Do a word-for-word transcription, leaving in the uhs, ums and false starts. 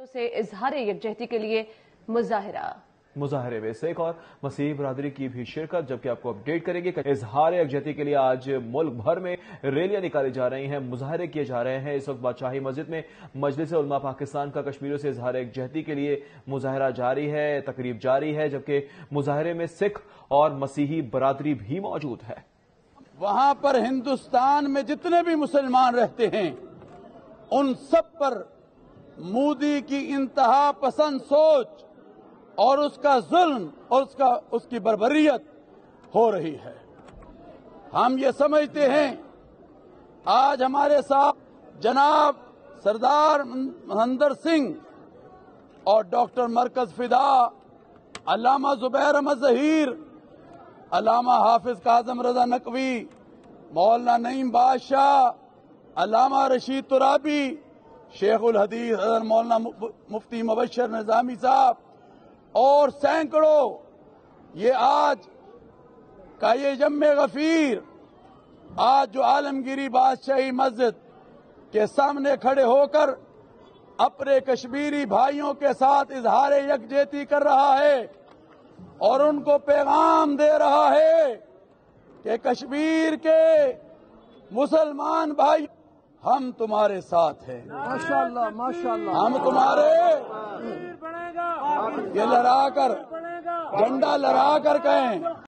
سے اظہار یکجہتی کے لیے مظاہرہ مظاہرے میں ایک اور مسیحی برادری کی بھی شرکت، جبکہ آپ کو اپڈیٹ کریں گے کہ اظہار یکجہتی کے لیے آج ملک بھر میں ریلیاں نکالی جا رہی ہیں، مظاہرے کیے جا رہے ہیں۔ اس وقت بادشاہی مسجد میں مجلس علماء پاکستان کا کشمیریوں سے اظہار یکجہتی کے لیے مظاہرہ جاری ہے، تقریب جاری ہے، جبکہ مظاہرے میں سکھ اور مسیحی برادری بھی موجود ہے۔ وہاں پر ہندوستان میں جتنے بھی مسلمان رہتے ہیں ان سب پر مودی کی انتہا پسند سوچ اور اس کا ظلم اور اس کا اس کی بربریت ہو رہی ہے۔ ہم یہ سمجھتے ہیں آج ہمارے ساتھ جناب سردار مہندر سنگھ اور ڈاکٹر مرکز فدا، علامہ زبیر احمد ظہیر، علامہ حافظ کاظم رضا نقوی، مولانا نعیم بادشاہ، علامہ رشید ترابی، شیخ الحدیث حضرت مولانا مفتی مبشر نظامی صاحب اور سینکڑوں یہ آج کا یہ جمع غفیر آج جو عالمگیری بادشاہی مسجد کے سامنے کھڑے ہو کر اپنے کشمیری بھائیوں کے ساتھ اظہار یکجہتی کر رہا ہے اور ان کو پیغام دے رہا ہے کہ کشمیر کے مسلمان بھائی ہم تمہارے ساتھ ہیں، ماشاءاللہ ماشاءاللہ ہم تمہارے یہ لڑا کر جھنڈا لڑا کر کہیں